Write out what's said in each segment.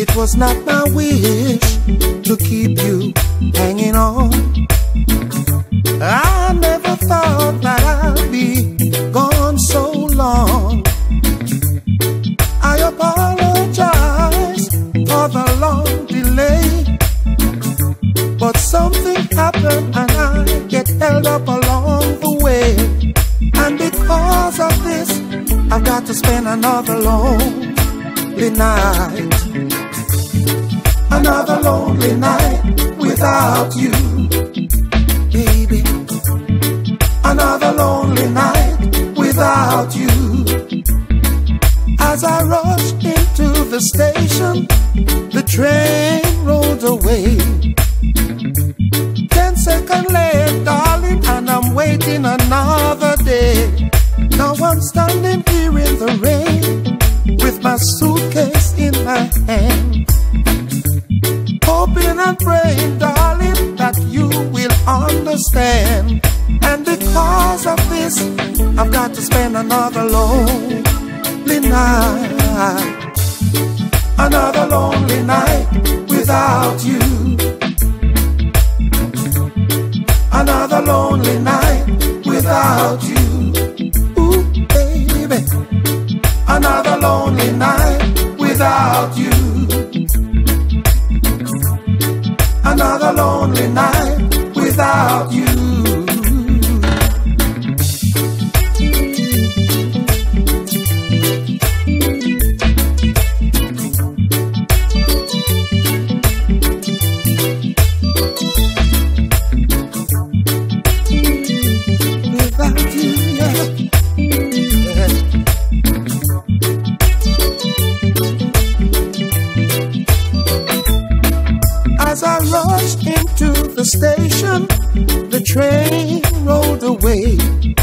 It was not my wish to keep you hanging on. I never thought that I'd be gone so long. I apologize for the long delay, but something happened and I get held up along the way. And because of this, I've got to spend another lonely night. Another lonely night without you, baby. Another lonely night without you. As I rushed into the station, the train rolled away. 10 seconds late, darling, and I'm waiting another day. Now I'm standing here in the rain with my suitcase in my hand, hoping and praying, darling, that you will understand. And because of this, I've got to spend another lonely night. Another lonely night without you. Another lonely night without you. Ooh, baby. Another lonely night without you. Another lonely night without you. Without you, yeah. As I rushed into the station, the train rolled away.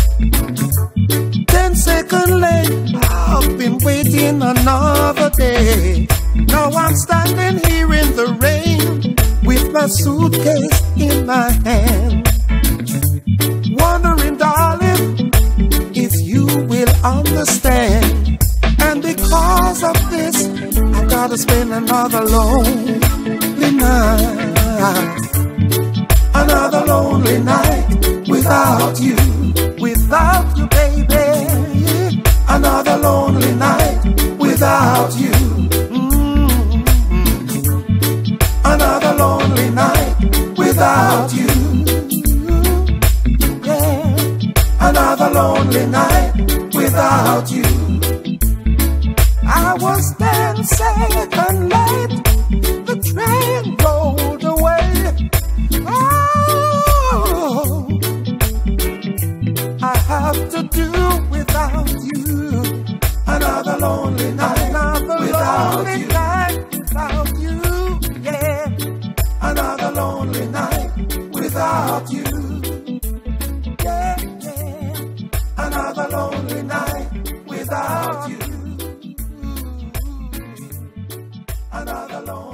10 seconds late, I've been waiting another day. Now I'm standing here in the rain with my suitcase in my hand, wondering, darling, if you will understand. And because of this, I've got to spend another lonely night. Another lonely night without you. Without you, baby. Another lonely night without you. Another lonely night without you. Yeah. Another lonely night without you. I was 10 seconds late. The train rolled away. Oh, I have to do without you. Another lonely night, another without lonely you. Night without you. Yeah, another lonely night without you. Yeah, yeah, another lonely night without you. Another lonely